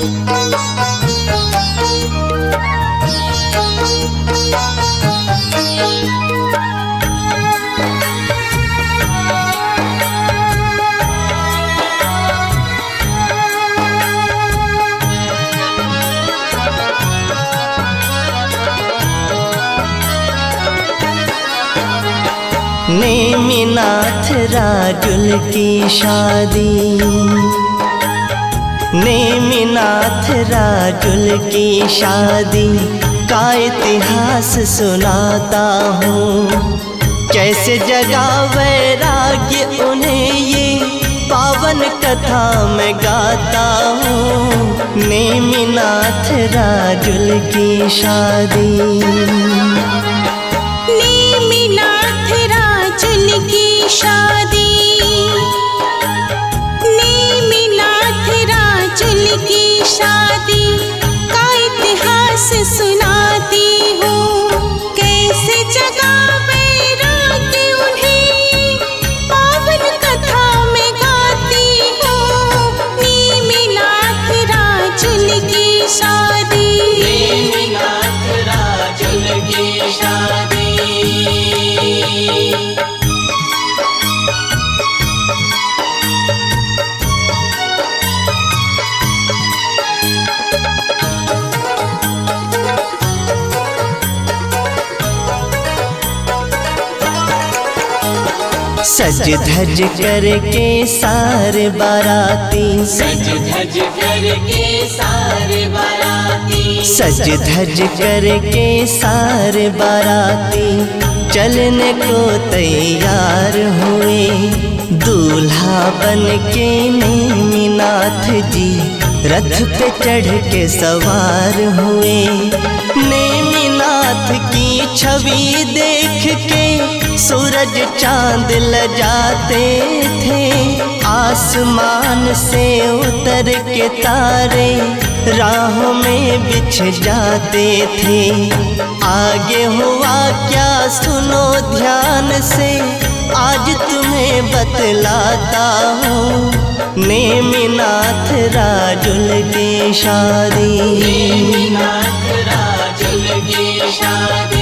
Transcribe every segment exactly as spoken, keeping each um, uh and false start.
नेमिनाथ राजुल की शादी, नेमिनाथ राजुल की शादी का इतिहास सुनाता हूँ। कैसे जगा वैराग्य उन्हें ये पावन कथा में गाता हूँ। नेमिनाथ राजुल की शादी, की शादी, नेमिनाथ राजुल की शादी का इतिहास सुनाती हूँ। कैसे जगा वैराग्य उन्हें पावन कथा में गाती हूँ। नेमिनाथ राजुल की शादी, नेमिनाथ राजुल की शादी। सज धज करके सारे बाराती, सज धज करके सारे बाराती, सज धज करके सारे बाराती चलने को तैयार हुए। दूल्हा बन के नेमिनाथ जी रथ पे चढ़ के सवार हुए। नेमिनाथ की छवि देख के सूरज चांद लजाते थे। आसमान से उतर के तारे राहों में बिछ जाते थे। आगे हुआ क्या सुनो ध्यान से, आज तुम्हें बतलाता हूँ। नेमिनाथ राजुल की शादी, नेमिनाथ राजुल की शादी।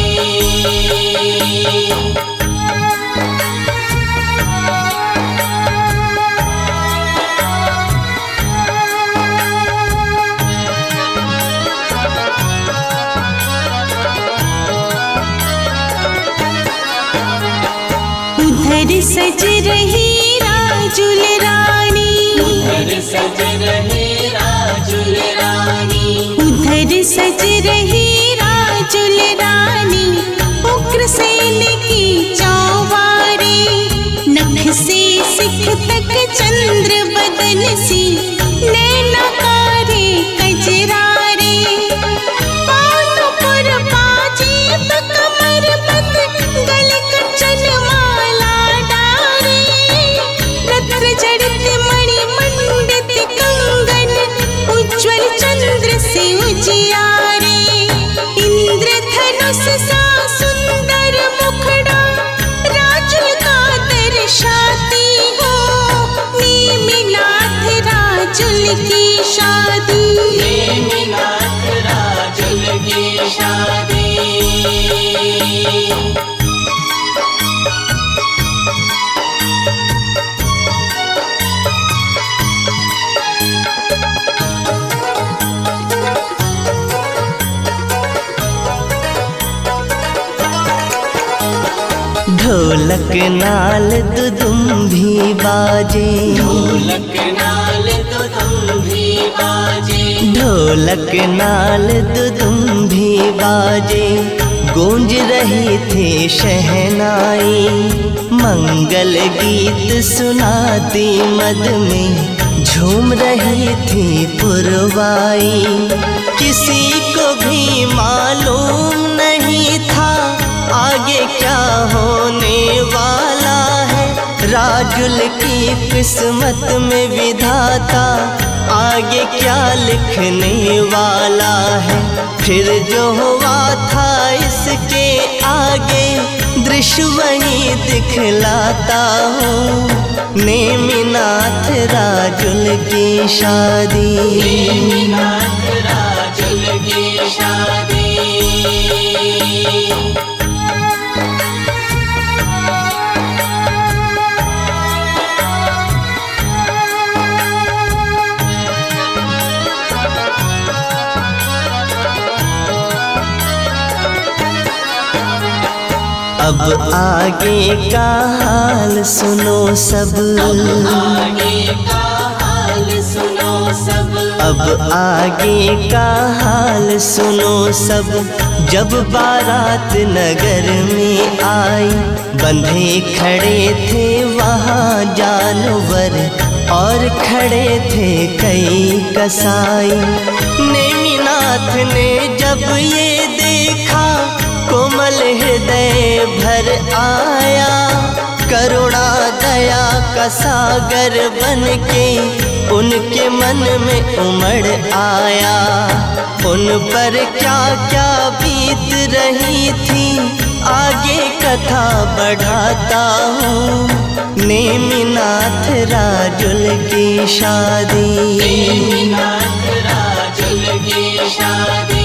उधर सज रही राजुल रानी, उधर सज रही राजुल रानी, उधर सज रही राजुल रानी। उग्रसेन की चौवारी, नख से सिख तक चंद्र बदन सी, नैनाकारे कजरारे। पाँव पर पाजेब कमर बंद, गले कंचन माला डारे। रत्न जड़ित मणि मंडित कंगन, उज्ज्वल चंद्र से उजियारे। इंद्रधनुष सा सुंदर मुखड़ा राजुल का दर्शाती हो। नेमिनाथ राजुल की शादी, नेमिनाथ राजुल की शादी। ढोलक नाल दुदुम्भी बाजे, ढोलक नाल दुदुम्भी बाजे, ढोलक नाल दुदुम्भी बाजे। गूंज रही थी शहनाई, मंगल गीत सुनाती मद में झूम रही थी पुरवाई। किसी को भी मालूम नहीं था आगे क्या होने वाला है। राजुल की किस्मत में विधाता आगे क्या लिखने वाला है। फिर जो हुआ था इसके आगे दृश्य वही दिखलाता हूँ। नेमिनाथ राजुल की शादी, नेमिनाथ राजुल की शादी। अब आगे का हाल सुनो सब, आगे का हाल सुनो सब। अब आगे का हाल सुनो सब। जब बारात नगर में आई, बंधे खड़े थे वहाँ जानवर और खड़े थे कई कसाई। नेमिनाथ ने जब ये देखा, कोमल हृदय भर आया। करुणा दया का सागर बन के उनके मन में उमड़ आया। उन पर क्या क्या बीत रही थी, आगे कथा बढ़ाता हूँ। नेमिनाथ राजुल की शादी, नेमिनाथ राजुल की शादी।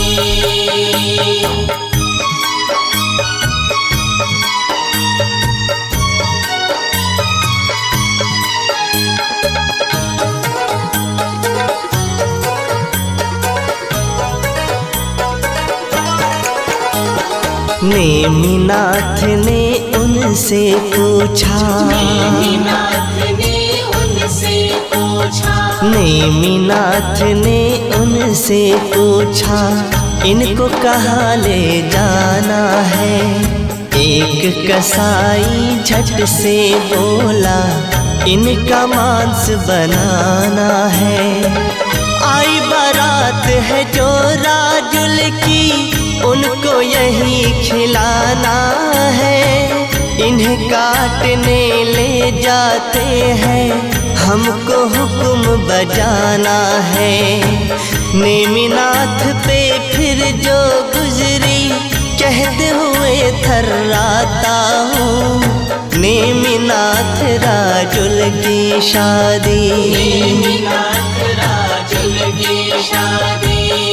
नेमिनाथ ने उनसे पूछा, नेमिनाथ ने उनसे पूछा। नेमिनाथ ने उनसे पूछा, इनको कहाँ ले जाना है। एक कसाई झट से बोला, इनका मांस बनाना है। आई बारात है जो राजुल की, उनको यही खिलाना है। इन्हें काटने ले जाते हैं, हमको हुक्म बजाना है। नेमिनाथ पे फिर जो गुजरी, कहते हुए थर्राता हूँ। नेमिनाथ राजुल की शादी, नेमिनाथ राजुल की शादी।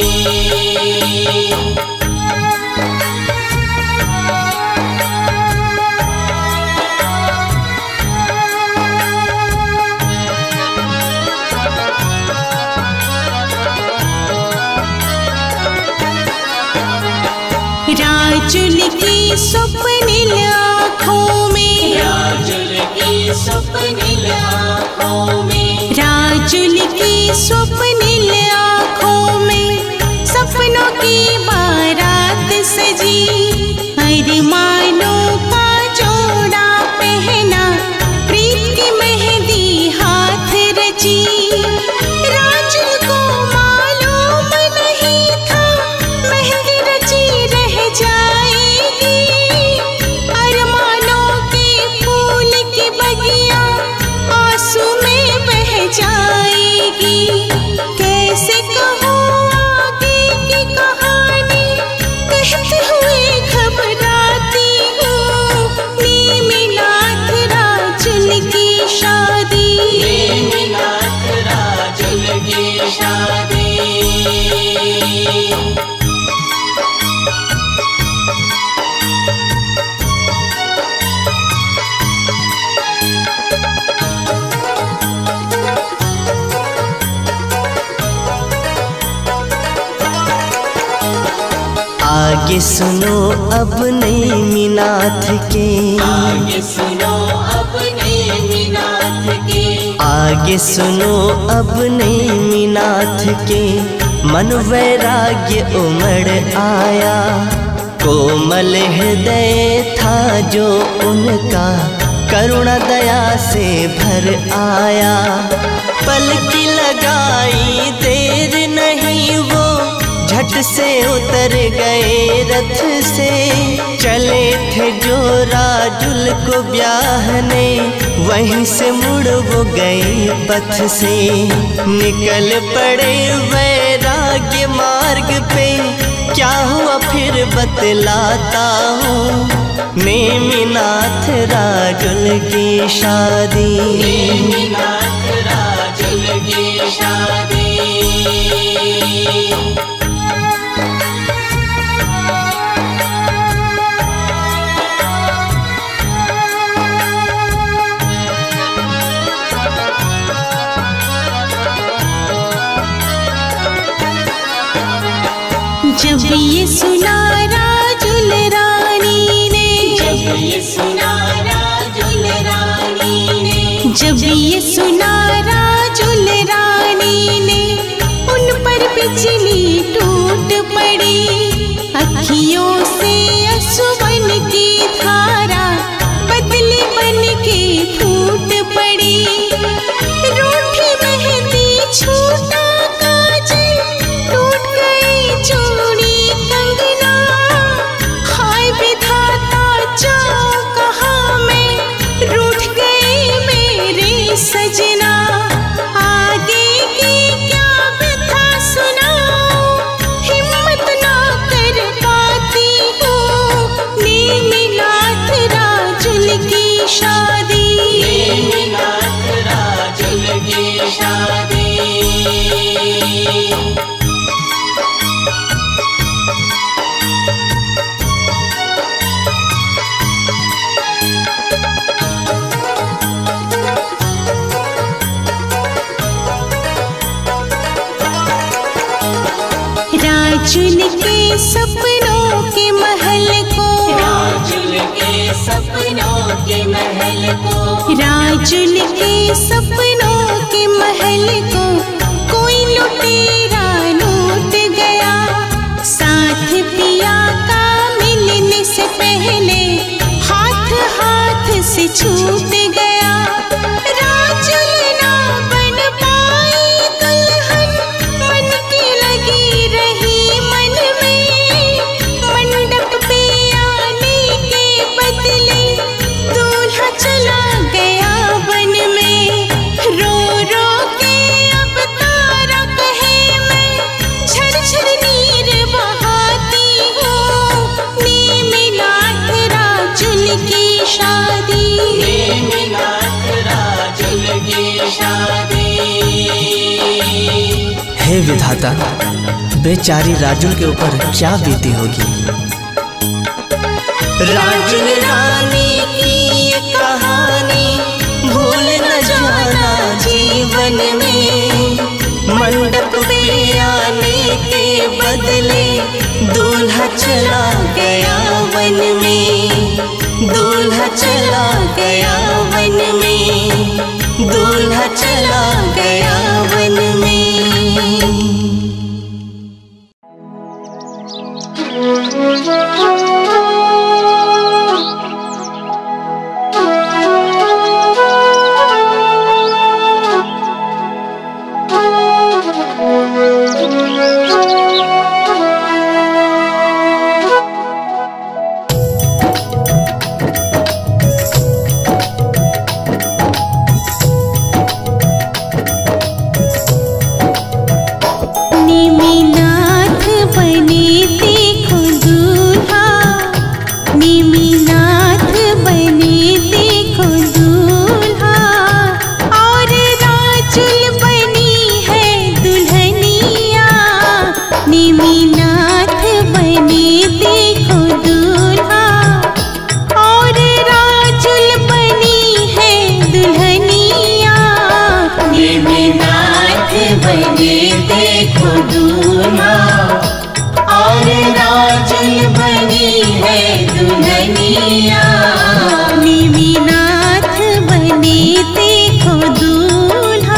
राजुल की स्वप्निल आँखों में, राजुल की स्वप्निल आँखों में, राजुल की स्वप्निल आँखों में सपनों की बारात सजी। अरमानों का जोड़ा पहना, प्रीत की मेहंदी हाथ रची। राजुल को मालूम नहीं था, मेहंदी रची रह जाएगी। अरमानों के फूल की बगिया आंसू में बह जाएगी। कैसे कहूँ आगे की कहानी, कहते हुए घबराती हूँ। नेमिनाथ राजुल की शादी, नेमिनाथ राजुल की शादी। आगे सुनो अब नेमिनाथ के, आगे सुनो अब नेमिनाथ के, आगे सुनो अब नेमिनाथ के। मन वैराग्य उमड़ आया, कोमल हृदय था जो उनका, करुणा दया से भर आया। पलकी लगाई देर नहीं, वो झट से उतर गए रथ से। चले थे जो राजुल को ब्याहने, वहीं से मुड़ वो गए पथ से। निकल पड़े वैराग्य मार्ग पे, क्या हुआ फिर बतलाता हूँ, नेमिनाथ राजुल की शादी। नेमिनाथ राजुल की शादी। जब ये सुना राजुल रानी ने, जब ये सुना राजुल रानी ने, जब ये सुना राजुल रानी ने, उन पर बिजली टूट पड़ी। अखियों से आंसुओं की धारा बदली बन के फूट पड़ी। रूठी मेहंदी छूटा काजल, टूट गई चूड़ी कंगना। हाय विधाता जाऊं कहाँ मैं, रूठ गए मेरे सजना। आगे की क्या व्यथा सुनाऊं, हिम्मत ना कर पाती हूँ। नेमिनाथ राजुल की शादी। नेमिनाथ राजुल की शादी। राजुल के सपनों के महल को, राजुल के सपनों के महल को, राजुल के सपनों के महल को कोई लुटेरा लूट गया। साथ पिया का मिलने से पहले हाथ हाथ से छूट गया। राजुल ना बन पाई दुल्हन, मन की लगी रही मन में। मंडप पे आने के बदले दूल्हा चला गया वन में। रो रो के अब तारा कहे मैं, झरझर नीर बहाती हूँ। नेमिनाथ राजुल की शादी। नेमिनाथ राजुल की शादी। हे विधाता, बेचारी राजुल के ऊपर क्या बीती होगी। राजुल रानी की ये कहानी भूल न जाना जीवन में। मंडप पे आने के बदले दूल्हा चला गया वन में। दूल्हा चला गया वन में। दूल्हा चला गया वन में। नेमिनाथ बने देखो दूल्हा, नेमिनाथ बने देखो दूल्हा। और राजुल बनी है दुल्हनिया। नेमिनाथ बने देखो दूल्हा, और राजुल बनी है दुल्हनिया। नेमिनाथ बने देखो दूल्हा, और राजुल बनी है दुल्हनिया। नेमिनाथ बने देखो दूल्हा।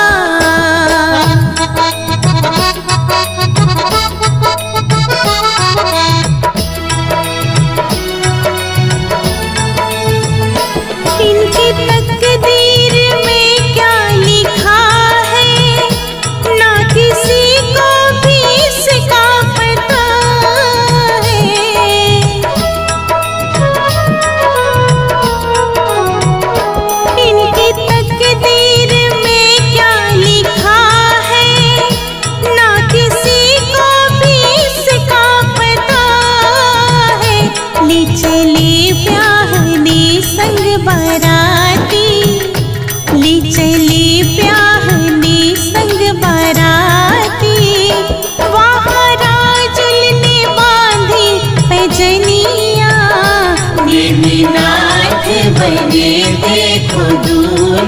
इनकी तकदीर में क्या लिखा है, ना किसी को भी इसका पता है।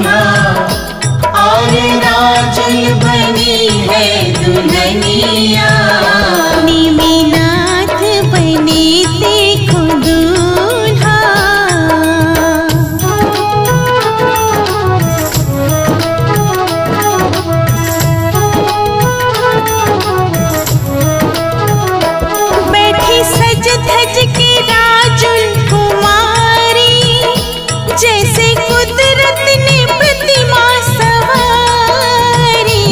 दूल्हा और राजुल बनी है दुल्हनिया। निमिनाथ बने देखो दूल्हा। बैठी सज धज के राजुल कुमारी, जैसे कुदरत ने प्रतिमा सवारी।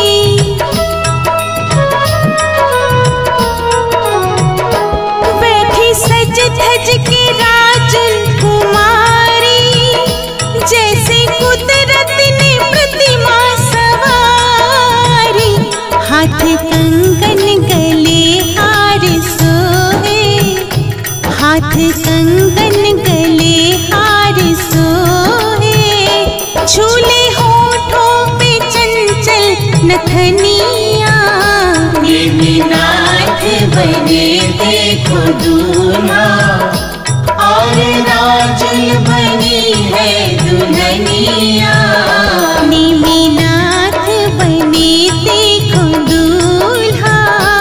बैठी सज धज के राजुल कुमारी, जैसे कुदरत ने प्रतिमा सवारी। हाथ कंगन गले हार सोहे, हाथ कंगन गले हार सोहे। झूले होठों पे चंचल नथनिया। निमिनाथ बने देखो दूल्हा और राजुल बनी है दुल्हनिया। निमिनाथ बने देखो दूल्हा।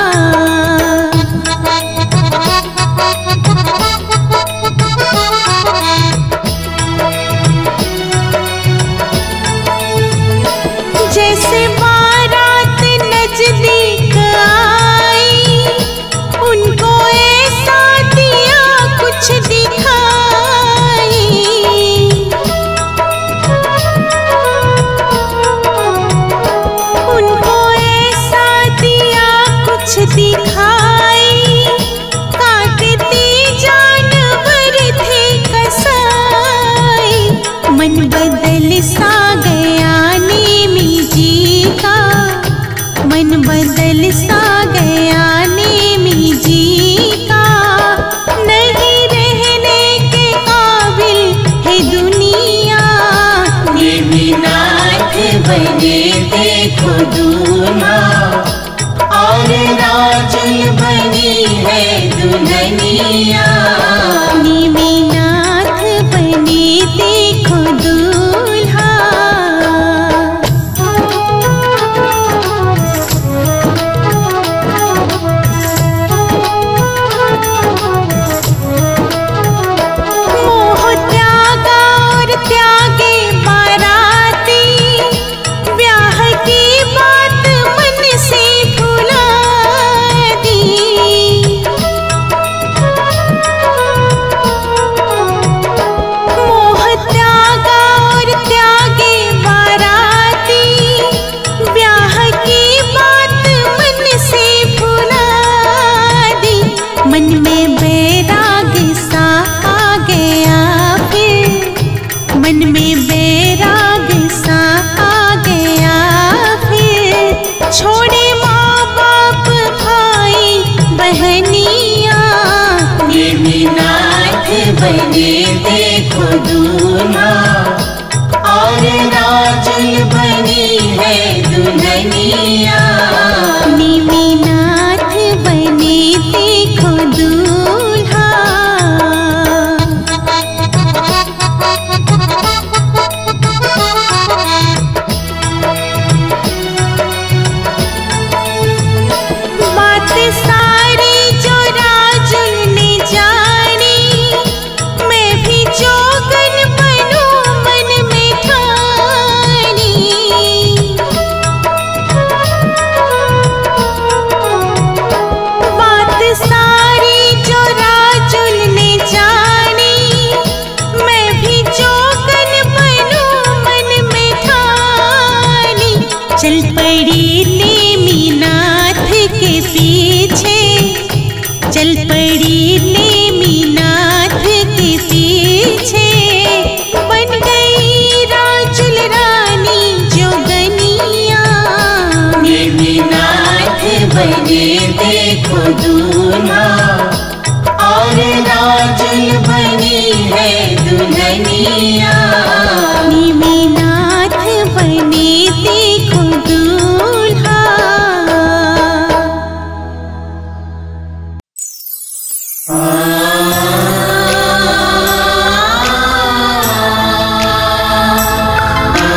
जैसे बारात नजदीक आई, उनको ऐसा दिया कुछ दिखाई। उनको ऐसा दिया कुछ दिखाई। काटती जानवर थे कसाई। मन बदल सा गया नेमी जी का, मन बदल सा गया नेमी जी का। नहीं रहने के काबिल है दुनिया। निमिनाथ बने देखो दूल्हा और राजुल बनी है दुल्हनिया। निमिनाथ बने देखो दूल्हा। मोह त्यागा और त्यागे बाराती, ब्याह की बात मन से भुला दी। मोह त्यागा और त्यागे बाराती, ब्याह की बात मन से भुला दी। मन में बैराग सा आ गया फिर, मन में बैराग सा आ गया फिर। छोड़े माँ बाप भाई बहनिया। निमिनाथ बने देखो दूल्हा और राजुल बनी है दुल्हनिया। निमिनाथ बने देखो दूल्हा। बात सारी जो राजुल ने जानी, मैं भी जोगन बनूं मन में ठानी। बात सारी जो राजुल ने जानी, मैं भी जोगन बनूं मन में ठानी। चल पड़ी नेमिनाथ के पीछे, चल पड़ी नेमिनाथ के पीछे। बन गई राजुल रानी जोगनिया। निमिनाथ बने देखो दूल्हा और राजुल बनी है दुल्हनिया। निमिनाथ बने देखो दूल्हा। आ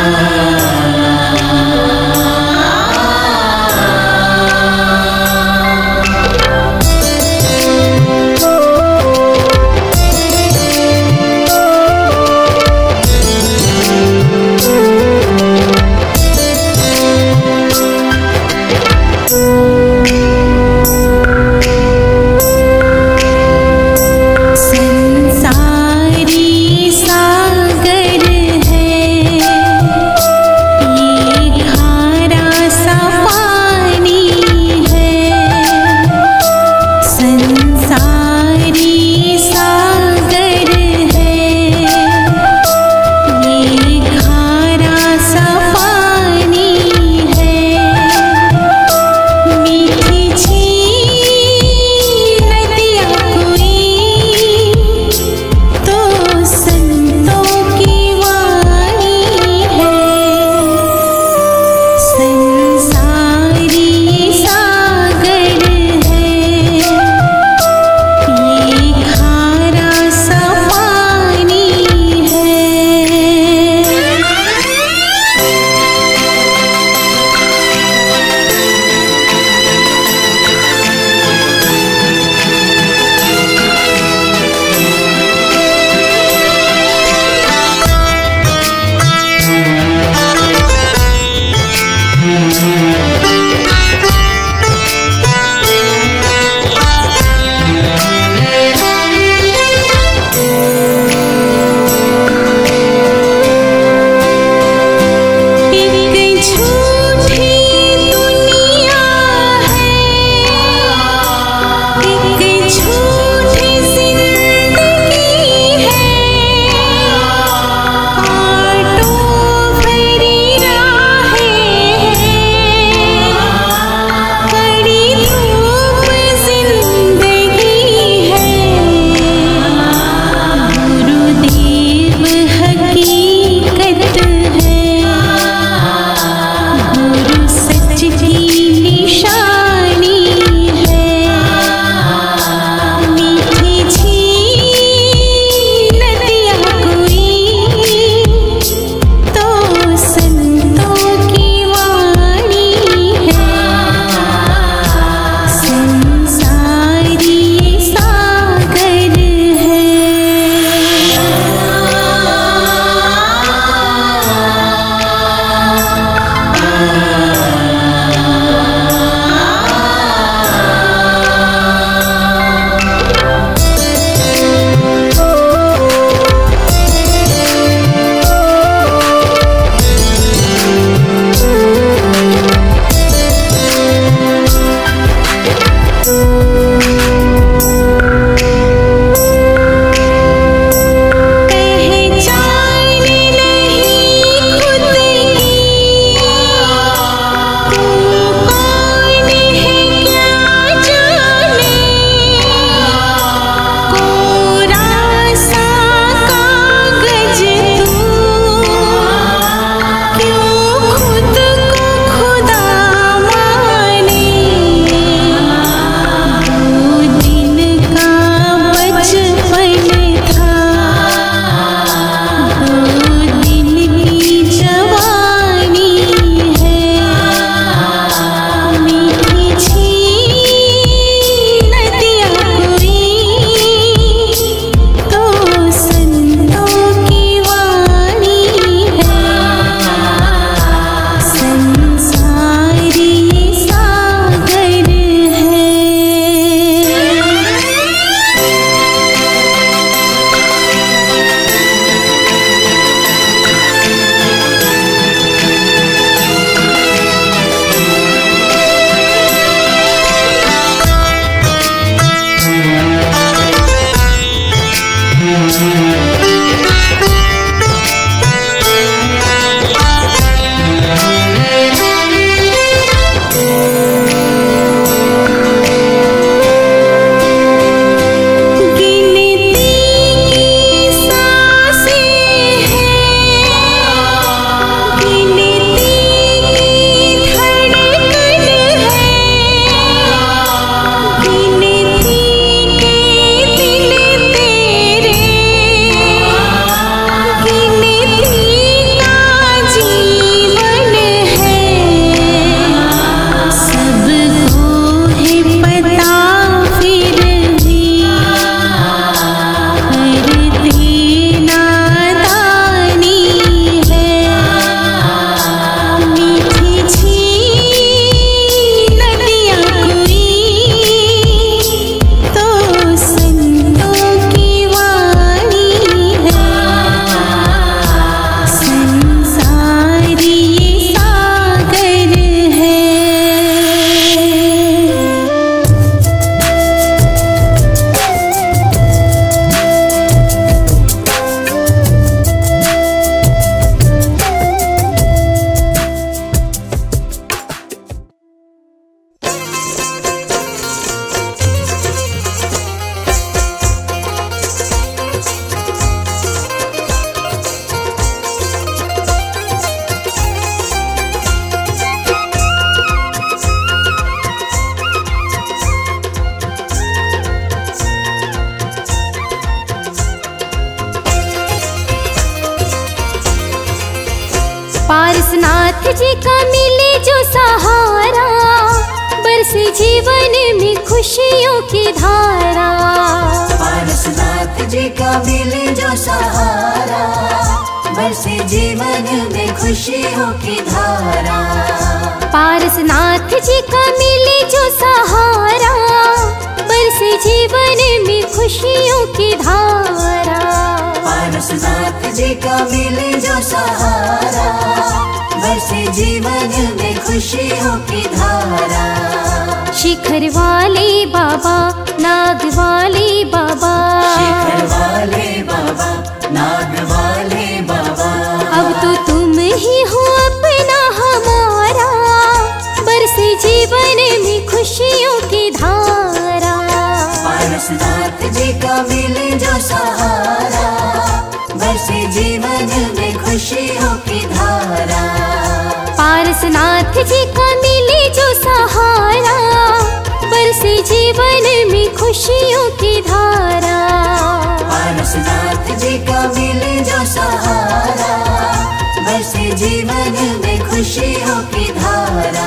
जी का मिले जो सहारा, बरसे जीवन में खुशियों की धारा। पारसनाथ जी का मिले जो सहारा, बरसे जीवन में खुशियों की धारा। पारसनाथ जी का मिले जो सहारा, बरसे जीवन में खुशियों की धारा। पारसनाथ जी का मिले जो सहारा, बरसे जीवन में खुशियों की धारा। शिखर वाले बाबा, नाग वाले बाबा, शिखर वाले बाबा, नाग वाले बाबा, अब तो तुम ही हो अपना हमारा, बरसे जीवन में खुशियों की धारा। पारसनाथ जी का मिले जो सहारा, बरसे जीवन में खुशियों की धारा। पारसनाथ जी का मिले जो सहारा, बरसे जीवन में खुशियों की धारा। पारसनाथ जी का मिले जो सहारा, बरसे जीवन में खुशियों की धारा।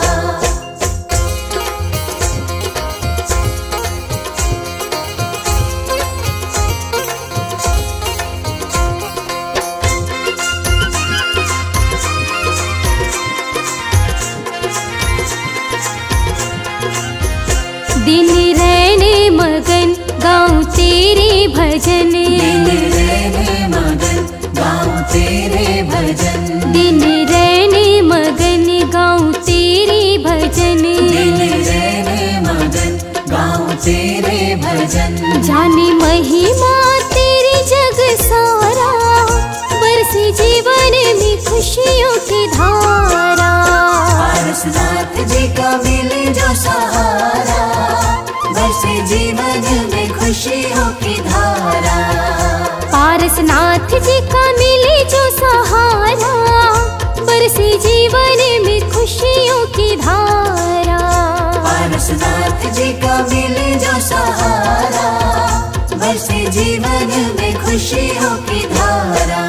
दिन रहने मगन गाऊं तेरे भजन, दिन रहने मगन गाऊं तेरे भजन, दिन रहने मगन गाऊं तेरे भजन, दिन रहने मगन गाऊं तेरे भजन। जाने महिमा तेरी जग सारा, बरसे जीवन में खुशियों की धारा। पारसनाथ जी का मिले जो सहारा, बरसे जीवन में खुशियों की धारा। पारसनाथ जी का मिले जो सहारा, बरसे जीवन में खुशियों की धारा। पारसनाथ जी का मिले जो सहारा, बरसे जीवन में खुशियों की धारा।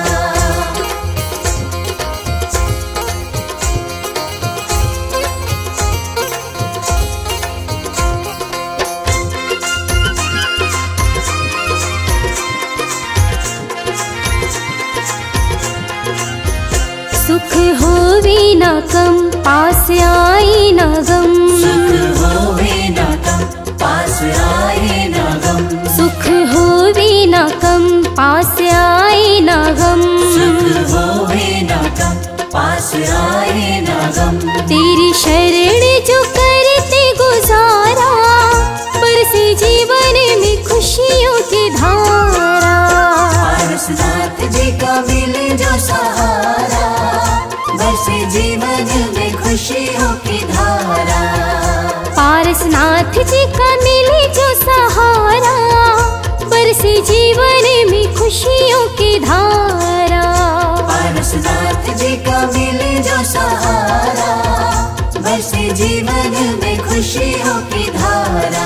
सुख होवे न कम, पास आई न गम, सुख होवे न कम, पास आए न गम, सुख होवे न कम, पास आई न गम, सुख होवे न कम, पास आए न गम। तेरी शरण जो करते गुजारा, बरसे जीवन में खुशियों की धारा। पारसनाथ जी का मिले जो सहारा, बरसे जीवन में खुशियों की धारा। पारसनाथ जी का मिले जो सहारा, बरसे जीवन में खुशियों की धारा। पारसनाथ जी का मिले जो सहारा, बरसे जीवन में खुशियों की धारा।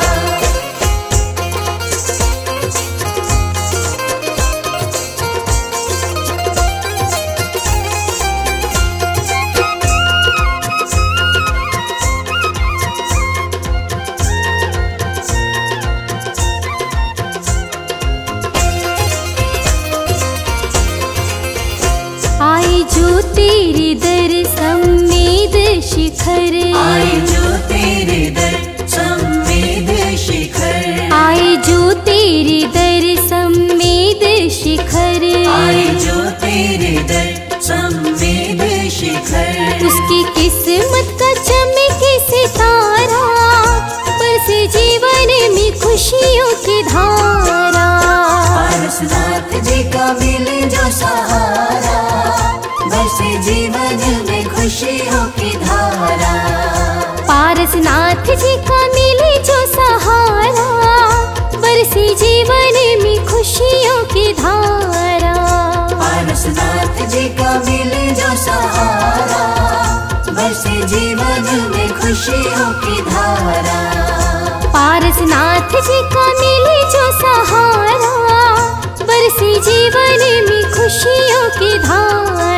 आई जो तेरे दर सम्मेद शिखर, आए जो तेरे दर सम्मेद शिखर, आई जो तेरे दर सम्मेद शिखर, आए जो तेरे दर सम्मेद शिखर। उसकी किस्मत का चमके सितारा, बरसे जीवन में खुशियों की धारा। पारसनाथ जी का मिले जो सहारा, बरसे जीवन में खुशियों की धारा। पारसनाथ जी का मिले जो सहारा, बरसे जीवन में खुशियों की धारा। पारसनाथ जी का मिले जो सहारा, बरसे जीवन में खुशियों की धारा। पारसनाथ जी का मिले जो सहारा, बरसे जीवन में खुशियों की धारा।